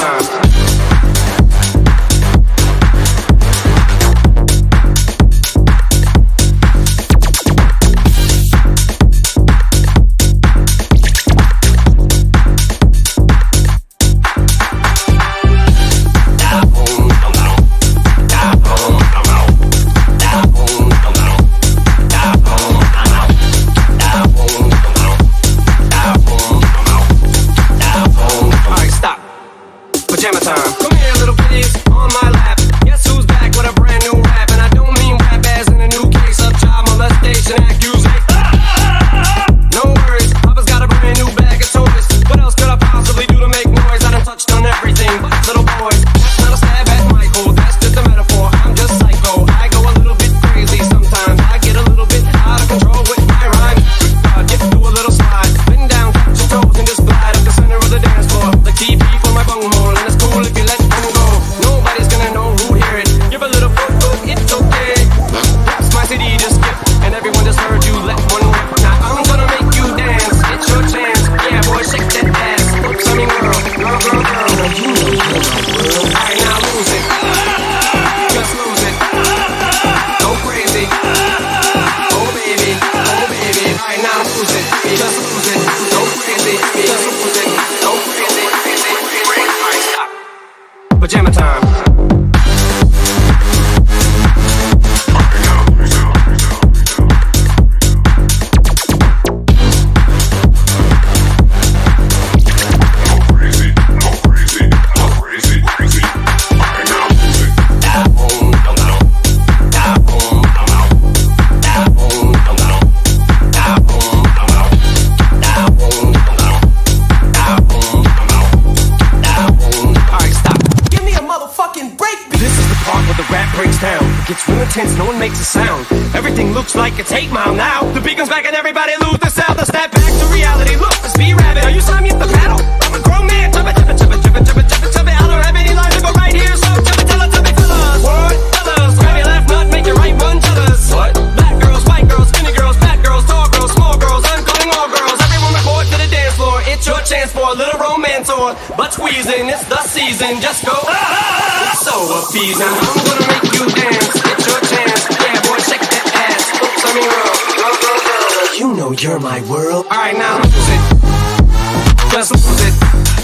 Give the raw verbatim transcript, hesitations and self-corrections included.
time. Pajama time. Come here, little kitties, on my lap. Guess who's back with a brand new rap? And I don't mean rap as in a new case of child molestation accusation. No worries, Papa's got a brand new bag of toys. What else could I possibly do to make noise? I done touched on everything but little boys. That's not a stab at Michael, that's just a metaphor. I'm just psycho. I go a little bit crazy sometimes. I get a little bit out of control with my rhyme. Uh, get to a little slide, bend down, touch your toes, and just glide up the center of the dance floor. The T V for my bunghole. If you let them go, nobody's gonna know who hear it. Give a little foot, foot, it's okay. That's my C D to skip, and everyone just heard you let one rip. Now I'm gonna make you dance, it's your chance. Yeah, boy, shake that ass. Oops, I mean girl, girl, girl, girl. You know you're my world. Alright, now lose it, just lose it. Go crazy, oh baby, oh baby. Alright, now lose it, just lose it. Go crazy, just lose it. Go crazy, crazy, crazy. Alright, stop. Pajama time. Gets real intense, no one makes a sound. Everything looks like it's eight mile now. The beat comes back and everybody lose the sound. Let's snap back to reality. Look, let's be rabbit. Are you saw me at the paddle? I'm a grown man. Chubba, chubba, chubba, chubba, chubba, chubba, chubba. I don't have any lines to go right here, so chubba, chubba, chubba, fellas. What? Fellas, grab your left nut, make your right one, fellas. What? Black girls, white girls, skinny girls, fat girls, tall girls, small girls. I'm calling all girls. Everyone report to the dance floor. It's your chance for a little romance or butt squeezing. It's the season. Just go. It's so appeasing. I'm gonna make you dance. It's your chance. Yeah, boy, shake that ass. Oops, I mean girl, girl, girl, girl. You know you're my world. Alright, now lose it. Just lose it.